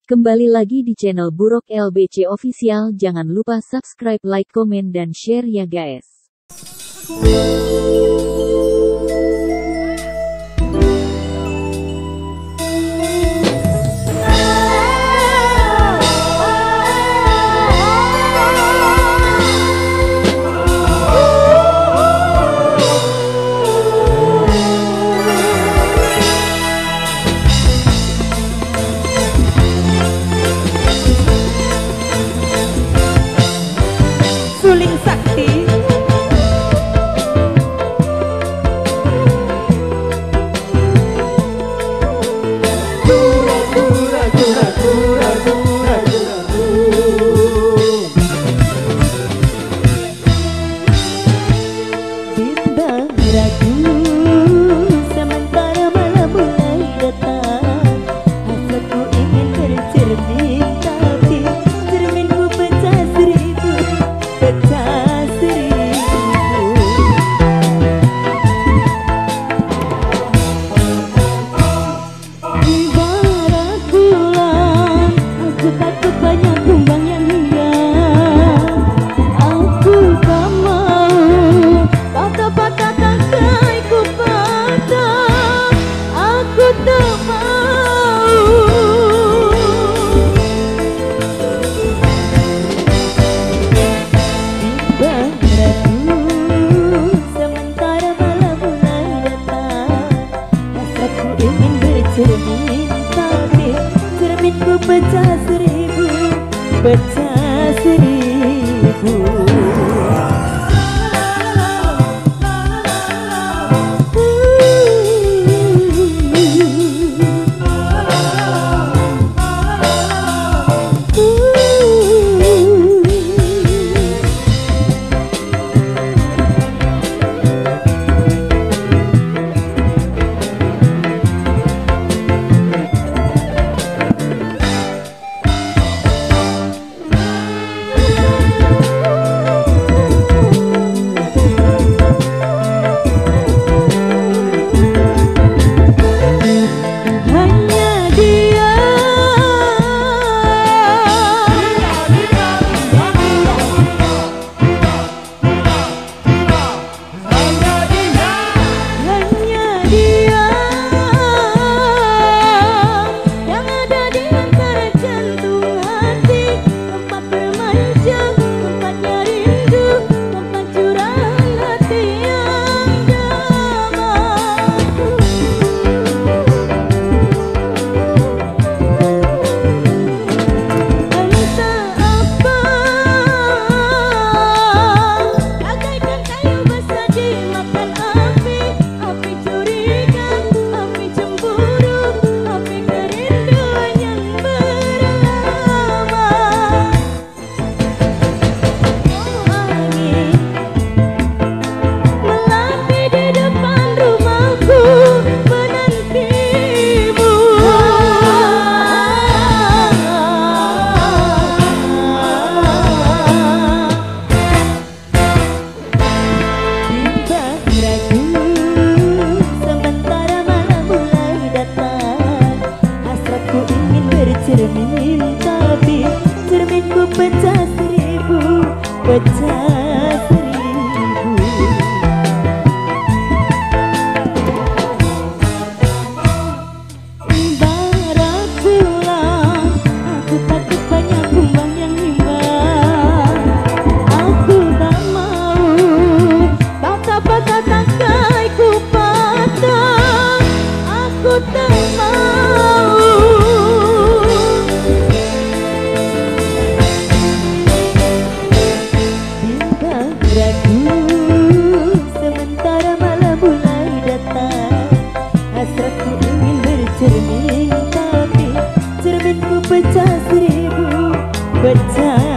Kembali lagi di channel Burok LBC Official. Jangan lupa subscribe, like, komen, dan share ya guys. Suling Sakti bimbang ragu sementara malam mulai datang. Hasratku ingin bercermin, tapi cerminku pecah seribu. Ibarat bulan, aku takut banyak kumbang yang hilang. Aku tak mau patah-patah tangkai ku patah. Aku tak mau. Bimbang ragu sementara malam mulai datang. Hasratku ingin bercermin, tapi cerminku pecah seribu, pecah seribu. Cermin, tapi cerminku pecah seribu, pecah seribu. Ibarat bulan, aku takut banyak kumbang yang hilang. Aku tak mau patah-patah tangkai ku patah. Aku tak mau. Ragu sementara malam mulai datang. Hasratku ingin bercermin, tapi cerminku pecah seribu, pecah